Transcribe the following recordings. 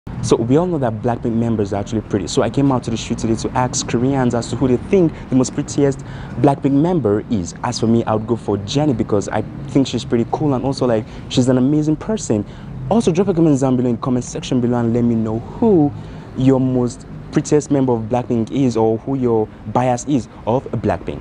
So we all know that Blackpink members are actually pretty. So I came out to the shoot today to ask Koreans as to who they think the most prettiest Blackpink member is. As for me, I would go for Jennie because I think she's pretty cool and also like she's an amazing person. Also drop a comment down below in the comment section below and let me know who your most prettiest member of Blackpink is or who your bias is of Blackpink.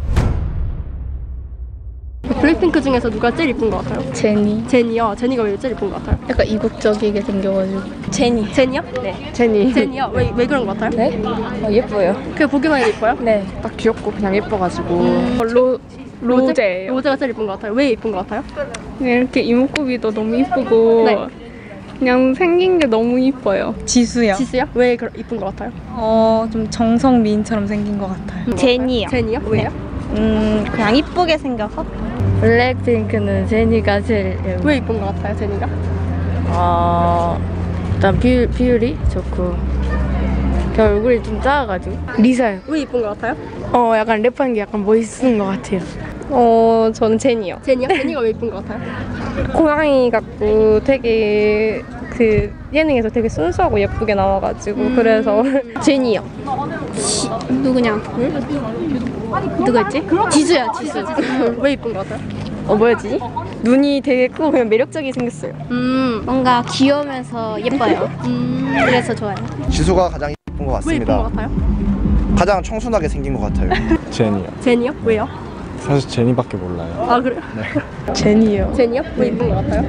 블랙핑크 중에서 누가 제일 이쁜 것 같아요? 제니. 제니요? 제니가 왜 제일 이쁜 것 같아요? 약간 이국적이게 생겨가지고. 제니. 제니요? 네. 제니. 제니요? 왜 그런 것 같아요? 네? 예뻐요. 그냥 보기만 해도 이뻐요? 네. 딱 귀엽고 그냥 예뻐가지고. 로제예요. 로제가 제일 이쁜 것 같아요. 왜 이쁜 것 같아요? 그냥 이렇게 이목구비도 너무 이쁘고. 네. 그냥 생긴 게 너무 이뻐요. 지수요. 지수요? 왜 이쁜 것 같아요? 좀 정성미인처럼 생긴 것 같아요. 제니요. 제니요? 왜요? 그냥 이쁘게 생겨서. 블랙핑크는 제니가 제일 왜 이쁜 것 같아요, 제니가? 일단 비율이 좋고 그 얼굴이 좀 작아가지고. 리사요. 왜 이쁜 것 같아요? 약간 랩하는 게 약간 멋있는 것 같아요. 저는 제니요. 제니요? 제니가 왜 이쁜 것 같아요? 고양이 같고 되게 그 예능에서 되게 순수하고 예쁘게 나와가지고 그래서 제니요. 누구냐? 누구였지? 지수야, 지수. 왜 이쁜 것 같아요? 뭐였지? 눈이 되게 크고 그냥 매력적이게 생겼어요. 뭔가 귀여우면서 예뻐요. 그래서 좋아요. 지수가 가장 예쁜 것 왜 이쁜 것 같습니다. 같아요? 가장 청순하게 생긴 것 같아요. 제니요. 제니요? 왜요? 사실 제니밖에 몰라요. 아 그래요? 제니요. 제니요? 왜 이쁜 것 같아요?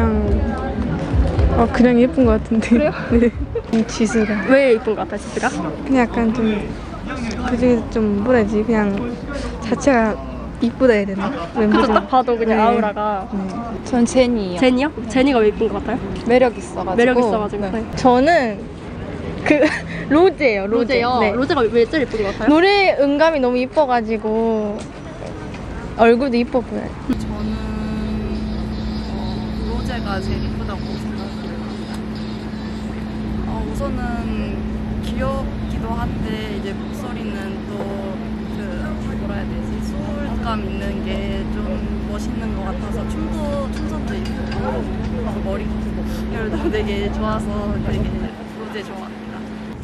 그냥 예쁜 것 같은데. 그래요? 네. 지수가. 왜 이쁜 것 같아요, 지수가? 그냥 약간 좀 뭐라 해야지, 그냥 자체가 이쁘다 해야 되나? 그래서 딱 봐도 그냥 네. 아우라가. 전 제니요. 제니요? 제니가 왜 이쁜 것 같아요? 매력 있어가지고. 매력 있어가지고. 네. 저는 로제예요. 로제요? 네. 로제가 왜 제일 이쁜 것 같아요? 노래 음감이 너무 이뻐가지고 얼굴도 이뻐 보여요. 저는 로제가 제일 이쁘다고 생각해요. 우선은 귀엽기도 한데 이제 목소리는 또 뭐라 해야 되지? 소울감 있는 게 좀 멋있는 것 같아서 춤선도 이쁘고 머리결도 되게 좋아서 되게 로제 좋아합니다.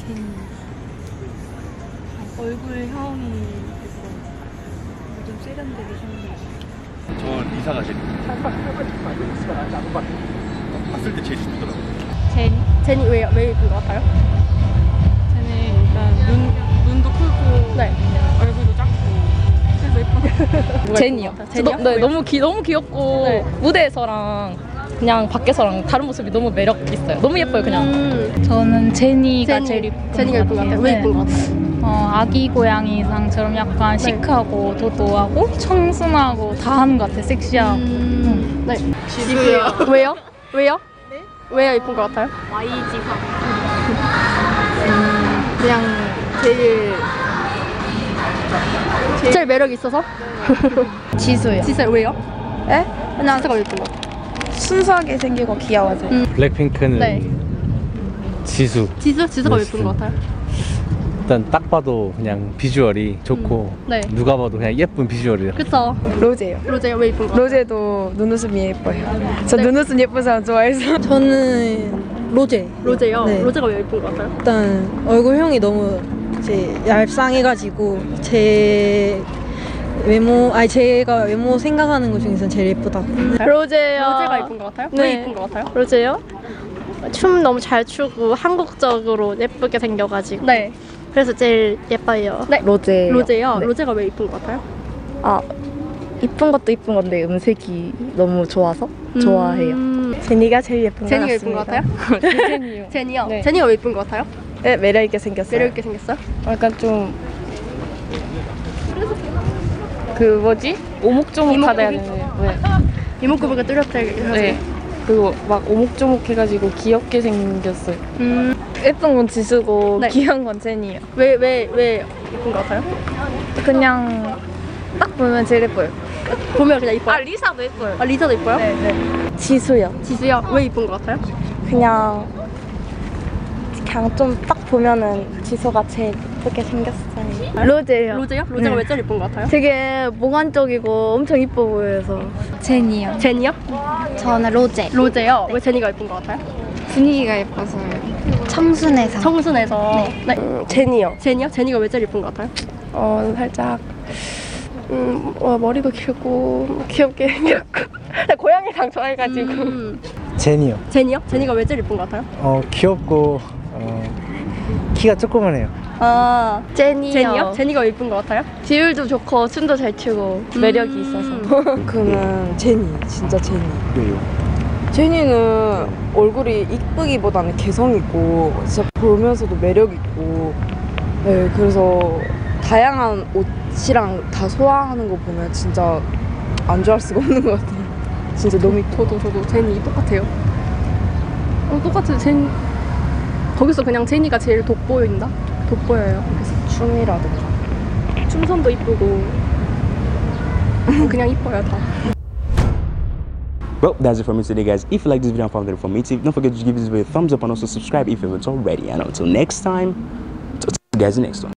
얼굴형이 좀 세련되게 생겼어요. 저 리사가 제일 봤을 때 제일 이쁘더라고요. 제니 왜 이쁜 것 같아요? 쟤는 일단 눈도 크고 네. 얼굴도 작고 그래서 예뻐. 제니요? 제니요? 네, 너무 귀엽고 네. 무대에서랑 그냥 밖에서랑 다른 모습이 너무 매력 있어요. 너무 예뻐요, 그냥. 저는 제니가 제일 제니가 예쁜 예쁜 것 같아요. 것 왜 같아요. 예쁜 것 같아요? 아기 고양이상처럼 약간 시크하고 도도하고 청순하고 다 하는 것 같아요. 섹시하고. 네. 지수요. 왜요? 왜요? 네? 왜요 예쁜 것 같아요? 그냥 제일 매력 있어서? 지수요. 지수요. 왜요? 에? 그냥 지수가 왜 예쁜 것 같아요? 순수하게 생기고 귀여워서. 블랙핑크는 네. 지수. 지수가 왜 예쁜 것 같아요? 일단 딱 봐도 그냥 비주얼이 좋고 네. 누가 봐도 그냥 예쁜 비주얼이라. 그쵸? 로제요. 로제가 왜 예쁜 것 같아요? 로제도 눈웃음이 예뻐요. 저 네. 눈웃음 예쁜 사람 좋아해서. 저는 로제. 로제요? 네. 로제가 왜 예쁜 것 같아요? 일단 얼굴형이 너무 이제 얄쌍해가지고 제가 외모 생각하는 것 중에서 제일 예쁘다고. 로제요. 로제가 예쁜 것 같아요? 네. 왜 예쁜 것 같아요? 로제요? 춤 너무 잘 추고 한국적으로 예쁘게 생겨가지고. 네. 그래서 제일 예뻐요. 네. 로제. 로제요? 네. 로제가 왜 예쁜 것 같아요? 이쁜 것도 이쁜 건데 음색이 너무 좋아서 좋아해요. 제니가 제일 예쁜 것 제니가 같습니다. 예쁜 것 같아요? 제니요. 제니요? 네. 제니가 왜 예쁜 것 같아요? 네, 매력 있게 생겼어요. 매력 있게 생겼어요? 약간 좀 그 뭐지? 오목조목하다 해야 되는데. 네. 이목구비가 뚜렷하게 해서. 네. 그리고 막 오목조목해가지고 귀엽게 생겼어요. 예쁜 건 지수고 네. 귀여운 건 제니요. 왜 예쁜 것 같아요? 그냥 딱 보면 제일 예뻐요. 보면 그냥 이뻐요? 리사도 예뻐요. 리사도 이뻐요? 네. 지수요. 지수요? 왜 이쁜 것 같아요? 그냥 좀 딱 보면은 지수가 제일 예쁘게 생겼어요. 로제요. 로제요? 로제가 왜 제일 예쁜 것 같아요? 되게 몽환적이고 엄청 이뻐 보여서. 제니요. 제니요? 저는 로제. 로제요? 왜 제니가 예쁜 것 같아요? 분위기가 예뻐서요. 청순해서. 청순해서. 네. 제니요. 제니요? 제니가 왜 제일 예쁜 것 같아요? 살짝 머리도 길고 귀엽게 생겼고 고양이랑 좋아해가지고. 제니요. 제니요? 제니가 왜 제일 예쁜 것 같아요? 귀엽고 키가 조그만해요. 아, 제니요. 제니요? 제니가 왜 예쁜 것 같아요? 비율도 좋고 춤도 잘 추고 매력이 있어서. 그는 제니, 진짜 제니. 왜요? 제니는 얼굴이 이쁘기보다는 개성 있고 진짜 보면서도 매력 있고. 네, 그래서 다양한 옷이랑 다 소화하는 거 보면 진짜 안 좋아할 수가 없는 것 같아요. 진짜 너무 이뻐. 저도 제니 똑같아요. 똑같아요. 거기서 그냥 제니가 제일 돋보인다? 돋보여요. 그래서 춤이라든가. 춤선도 이쁘고 그냥 이뻐요 다. Well, that's it for me today, guys. If you like this video and found it informative, don't forget to give this video a thumbs up and also subscribe if you haven't already. And until next time, talk to you guys in the next one.